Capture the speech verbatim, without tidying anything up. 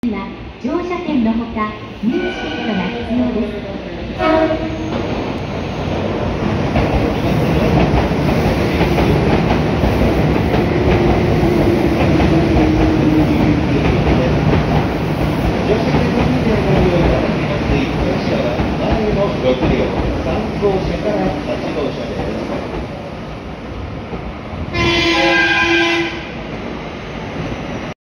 は乗車券のほか入チケットが必要です。 ろく両さん号車からはち号車です。